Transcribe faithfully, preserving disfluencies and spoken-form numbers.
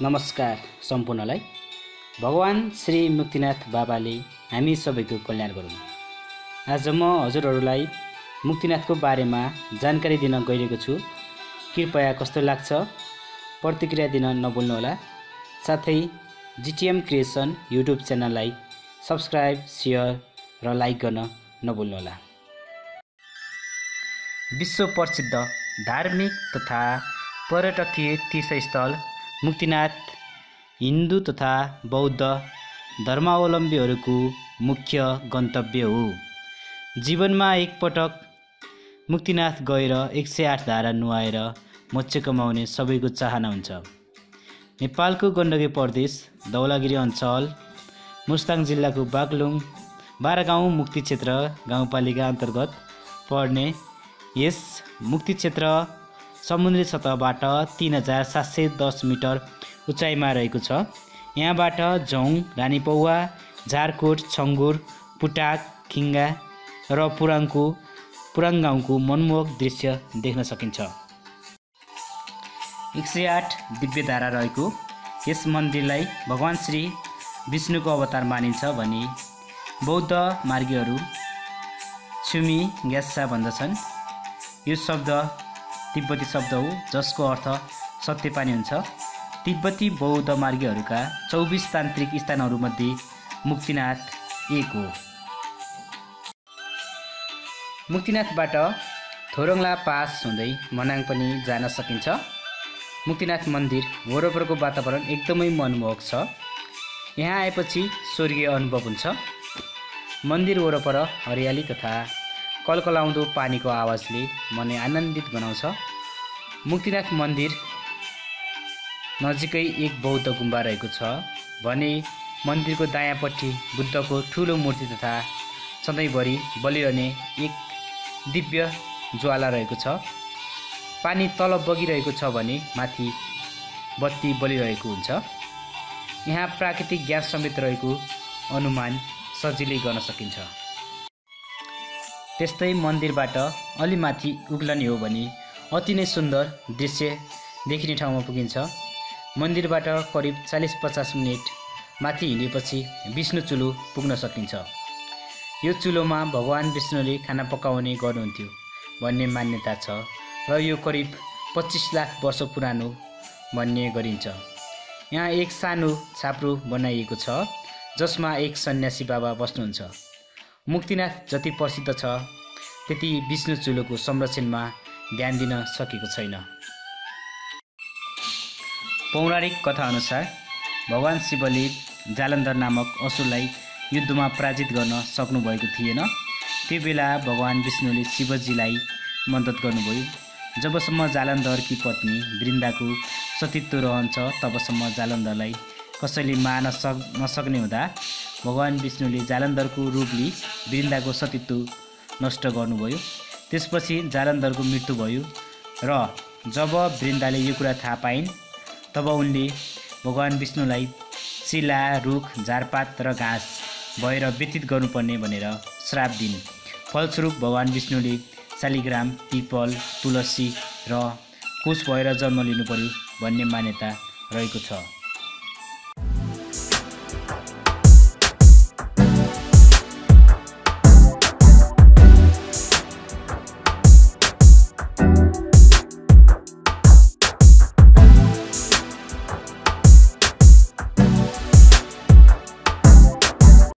नमस्कार सम्पूर्णलाई। भगवान श्री मुक्तिनाथ बाबाले हामी सबैको कल्याण गरून्। आज म हजुरहरूलाई मुक्तिनाथको बारेमा जानकारी दिन गइरहेको छु। कृपया कस्तो लाग्छ प्रतिक्रिया दिन नभुल्नुहोला। साथै जीटीएम क्रिएसन युट्युब च्यानललाई सब्स्क्राइब, शेयर र लाइक गर्न नभुल्नुहोला। विश्व प्रसिद्ध धार्मिक तथा पर्यटकीय तीर्थस्थल मुक्तिनाथ हिन्दू तथा बौद्ध धर्मावलम्बीहरूको मुख्य गन्तव्य हो। जीवनमा एकपटक मुक्तिनाथ गएर एक सय आठ धारा नुहाएर मोक्ष कमाउने सबैको चाहना हुन्छ। नेपालको गण्डकी प्रदेश धौलागिरी अञ्चल मुस्ताङ जिल्लाको बागलुङ बाह्रगाउँ मुक्ति क्षेत्र गाउँपालिका अन्तर्गत पर्ने यस मुक्ति क्षेत्र समुद्री सतहबाट तीन हजार सात सय दस मिटर उचाइमा रहेको छ। यहाँबाट जौङ, रानीपौवा, झारकोट, छङ्गुर, पुटाक, खिङ्गा र पुराङको पुराङ गाउँको मनमोहक दृश्य देख्न सकिन्छ। एक सय आठ दिव्यधारा रहेको यस मन्दिरलाई भगवान श्री विष्णुको अवतार मानिन्छ भनी बौद्ध मार्गीहरू छुमी ग्यासा भन्दछन्। यो शब्द तिब्बती शब्द हो जसको अर्थ सत्य पानी हुन्छ। तिब्बती बौद्ध मार्गीहरूका चौबिस तान्त्रिक स्थानहरूमध्ये मुक्तिनाथ एक हो। मुक्तिनाथबाट थोरङला पास हुँदै मनाङ पनि जान सकिन्छ। मुक्तिनाथ मन्दिर वरपरको वातावरण एकदमै मनमोहक छ। यहाँ आएपछि स्वर्गीय अनुभव हुन्छ। मन्दिर वरपर हरियाली तथा कलकलाउँदो पानीको आवाजले मनलाई आनन्दित बनाउँछ। मुक्तिनाथ मन्दिर नजिकै एक बौद्ध गुम्बा रहेको छ भने मन्दिरको दायाँपट्टि बुद्धको ठुलो मूर्ति तथा सधैँभरि बलिरहने एक दिव्य ज्वाला रहेको छ। पानी तल बगिरहेको छ भने माथि बत्ती बलिरहेको हुन्छ। यहाँ प्राकृतिक ग्यास समेत रहेको अनुमान सजिलै गर्न सकिन्छ। त्यस्तै मन्दिरबाट अलि माथि उक्लने हो भने अति नै सुन्दर दृश्य देखिने ठाउँमा पुगिन्छ। मन्दिरबाट करिब चालीस पचास मिनट माथि हिँडेपछि विष्णु चुलो पुग्न सकिन्छ। यो चुलोमा भगवान विष्णुले खाना पकाउने गर्नुहुन्थ्यो भन्ने मान्यता छ र यो करिब पच्चिस लाख वर्ष पुरानो भन्ने गरिन्छ। यहाँ एक सानो छाप्रो बनाइएको छ जसमा एक सन्यासी बाबा बस्नुहुन्छ। मुक्तिनाथ जति प्रसिद्ध छ त्यति विष्णु चुलोको संरक्षणमा ध्यान दिन सकेको छैन। पौराणिक कथा अनुसार भगवान शिवले जालन्धर नामक असुरलाई युद्धमा पराजित गर्न सक्नुभएको थिएन। त्यो बेला भगवान विष्णुले शिवजीलाई मद्दत गर्नुभयो। जबसम्म जालन्धरकी पत्नी वृन्दाको सतीत्व रहन्छ तबसम्म जालन्धरलाई कसैले मार्न सक नसक्ने हुँदा भगवान विष्णुले जालन्धरको रूप लिई वृन्दाको सतीत्व नष्ट गर्नुभयो। त्यसपछि जालन्धरको मृत्यु भयो र जब वृन्दाले यो कुरा थाहा पाइन् तब उनले भगवान विष्णुलाई शिला, रुख, झारपात र घाँस भएर व्यतीत गर्नुपर्ने भनेर श्राप दिन्। फलस्वरूप भगवान विष्णुले शालिग्राम, पिपल, तुलसी र कुश भएर जन्म लिनु पर्यो भन्ने मान्यता रहेको छ।